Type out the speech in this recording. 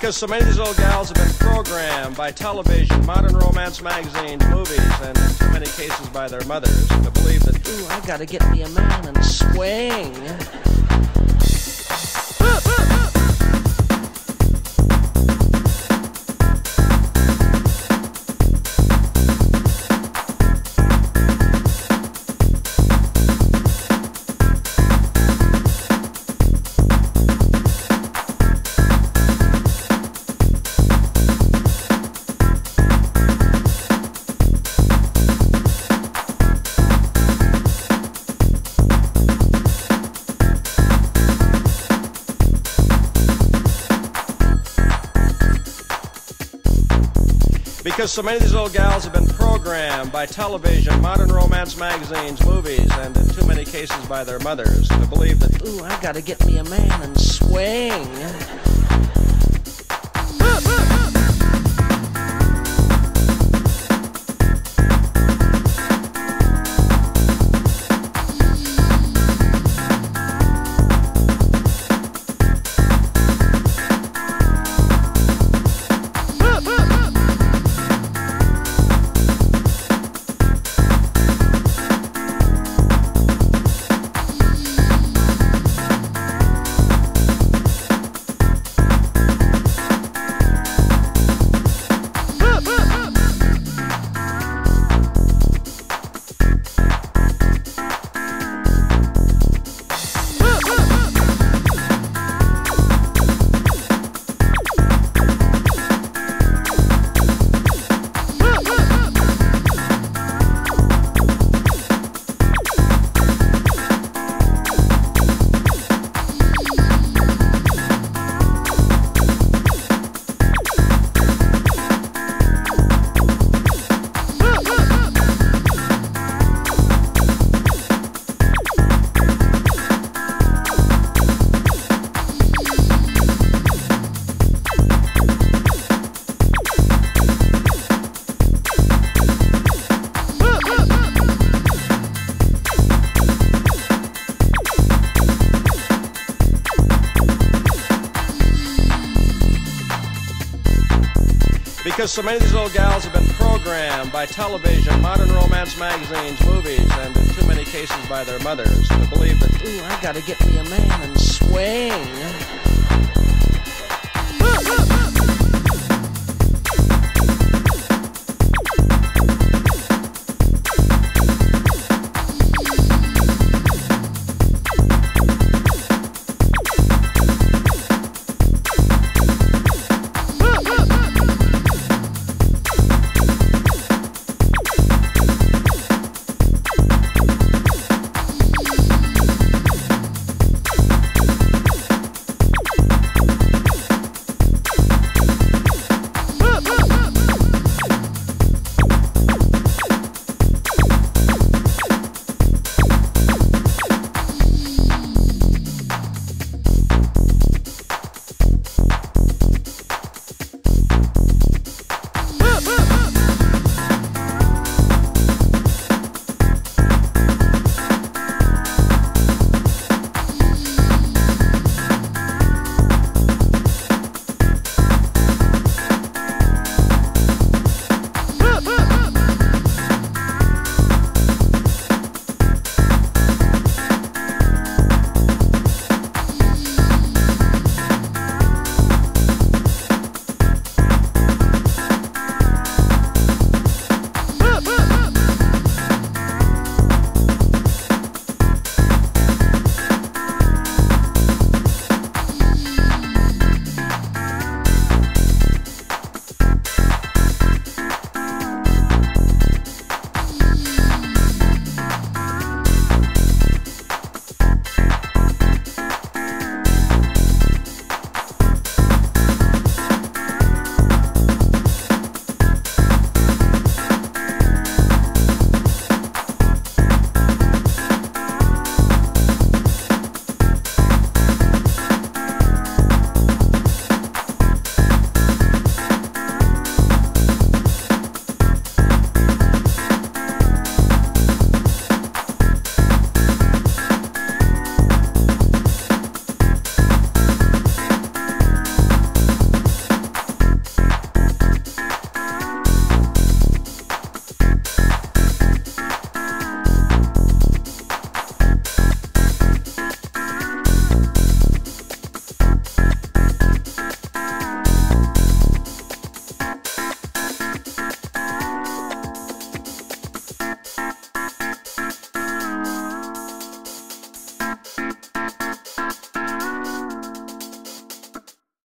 Because so many of these little gals have been programmed by television, modern romance magazines, movies, and in too many cases by their mothers to believe that, ooh, I gotta get me a man and swing. Because so many of these little gals have been programmed by television, modern romance magazines, movies, and in too many cases by their mothers to believe that, ooh, I gotta get me a man and swing. Because so many of these little gals have been programmed by television, modern romance magazines, movies, and in too many cases by their mothers to believe that, ooh, I gotta get me a man and swing.